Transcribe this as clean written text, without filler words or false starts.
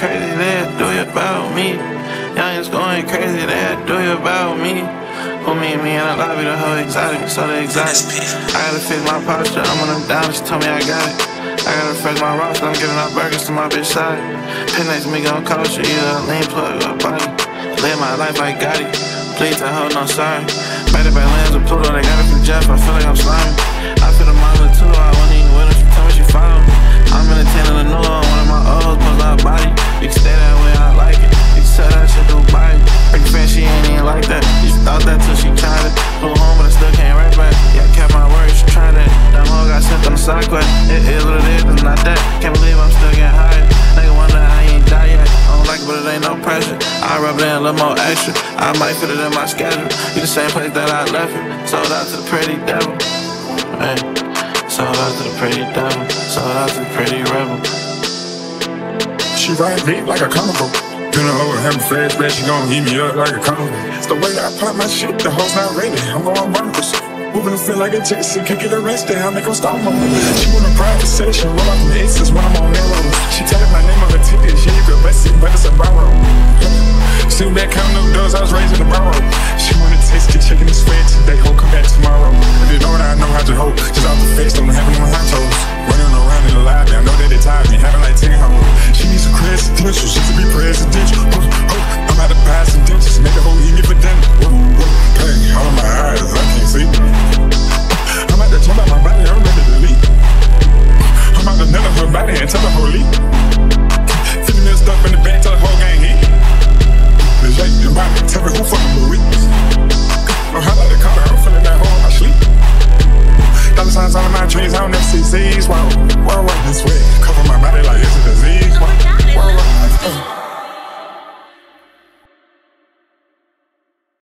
crazy, they do it about me. Youngins going crazy, they do it about me. Who me in the lobby, the whole exotic, so they exotic. I gotta fix my posture, I'm on them down, she told me I got it. I gotta fresh my roster, I'm giving out burgers to my bitch side. Pin next to me gon' coach you, either a lean plug or a body. Live my life, I got it. Please, I hold no sorry. Better by lands of Pluto, they got it from Jeff, I feel like I'm slimy. I feel the model too, I wasn't even with her, she told me she found me. I'm in a 10 of the new one of my O's, most of her body. You can stay that way, I like it. You can sell that shit through body. Break fan, she ain't even like that. You thought that till she tried it. Flew home, but I still can't write back. Yeah, I kept my word, she tried that. That hoe got sent on the side quest. It is what it is, it's not that. Can't believe I'm still getting hired. Nigga wonder I ain't die yet. I don't like it, but it ain't no pressure. I rub it in a little more extra. I might fit it in my schedule. You the same place that I left it. Sold out to the pretty devil. Hey. Sold out to the pretty devil. Sold out to the pretty rebel. She ride me like a carnival. Pin her over, have a fast back, she gon' heat me up like a carnival. It's the way I pop my shit, the hoes not ready. I'm going bonkers. Moving to feel like a Jason, can't get arrested, I make her stop moving. She want a private session, roll out the aces when I'm on that road. She tatted my name on her titties, yeah, you could bust it, but it's a borrow. Soon back counting up doors, I was raising the borrow. She wanna taste it, chicken is fed today, ho, come back tomorrow. If you know what I know how to hold, just off the face, don't have it on hot toes. Running around in the lobby, I know that they tired me, having like 10 hoes. She needs some presidential, she should be presidential. I'm out of buy some dentures, make the whole eat me for dinner. Hey, all of my eyes, I can't see. I'm out to jump out my body, I'm ready to leave. I'm out to nail her body and tell her whole leave. 50 mil stuff in the bank, tell the whole gang eat. Bitch, like your body, tell me who fucking Louis. I'm hot like the collar, I'm feeling that hole in my sleep. Dollar signs all of my dreams, I don't never see Z's. Wow, this way.